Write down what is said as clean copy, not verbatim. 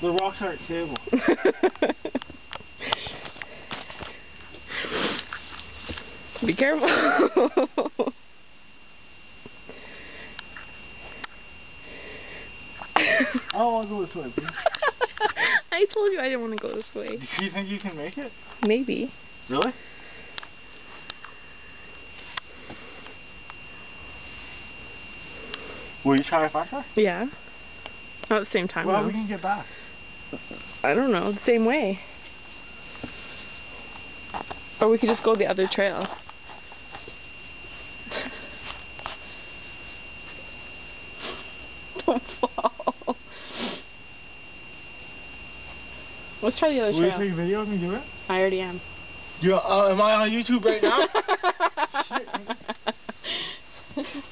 The rocks aren't stable. Be careful. I'll go this way, please. I told you I didn't want to go this way. Do you think you can make it? Maybe. Really? Will you try it faster? Yeah. Not at the same time, Well, though. we can get back. I don't know, the same way. Or we could just go the other trail. Don't fall. Let's try the other Will you trail. take a video of me do it? I already am. Yeah, am I on YouTube right now? Shit.